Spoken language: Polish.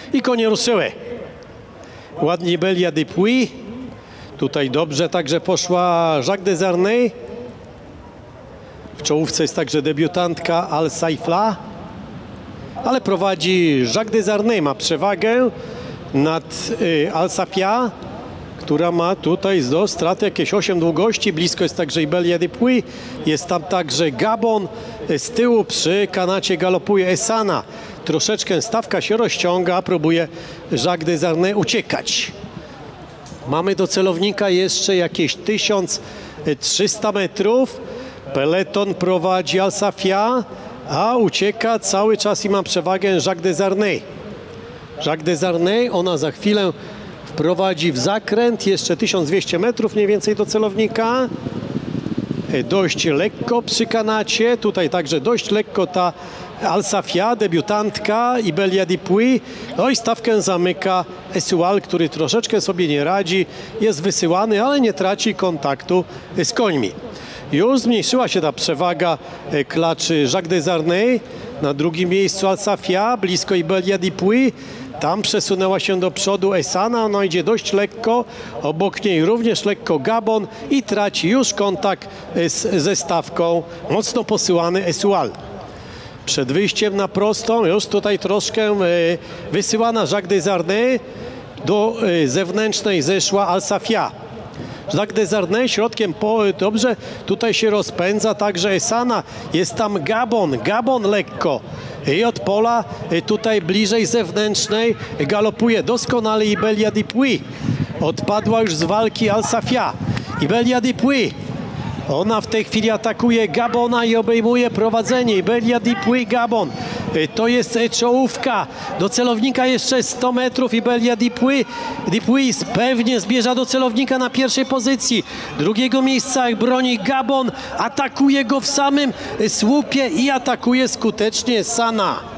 i konie ruszyły. Ładnie Belia Dupuis. Tutaj dobrze także poszła Jacques Desharnais. W czołówce jest także debiutantka Al Saifla. Ale prowadzi Jacques Desharnais, ma przewagę nad Al Safia, która ma tutaj do straty jakieś 8 długości. Blisko jest także i Belia Dupuis. Jest tam także Gabon. Z tyłu przy kanacie galopuje Esana. Troszeczkę stawka się rozciąga, próbuje Jacques Desharnais uciekać. Mamy do celownika jeszcze jakieś 1300 metrów. Peleton prowadzi Al Safia, a ucieka cały czas i ma przewagę Jacques Desharnais. Jacques Desharnais, ona za chwilę wprowadzi w zakręt, jeszcze 1200 metrów mniej więcej do celownika. Dość lekko przy kanacie, tutaj także dość lekko ta Al Safia, debiutantka i Belia Dupuis. No i stawkę zamyka Esual, który troszeczkę sobie nie radzi, jest wysyłany, ale nie traci kontaktu z końmi. Już zmniejszyła się ta przewaga klaczy Jacques Desharnais. Na drugim miejscu Al Safia, blisko i Belia Dupuis. Tam przesunęła się do przodu Esana, ona idzie dość lekko, obok niej również lekko Gabon i traci już kontakt ze stawką, mocno posyłany Esual. Przed wyjściem na prostą już tutaj troszkę wysyłana Jacques Desharnais, do zewnętrznej zeszła Al Safia. Jacques Desharnais środkiem dobrze tutaj się rozpędza, także Esana, jest tam Gabon lekko. I od pola tutaj bliżej zewnętrznej galopuje doskonale i Belia Dupuis. Odpadła już z walki Al Safia. I Belia Dupuis, ona w tej chwili atakuje Gabona i obejmuje prowadzenie. Belia Dupuis, Gabon. To jest czołówka. Do celownika jeszcze 100 metrów i Belia Dupuis pewnie zbierza do celownika na pierwszej pozycji. Drugiego miejsca broni Gabon. Atakuje go w samym słupie i atakuje skutecznie Sana.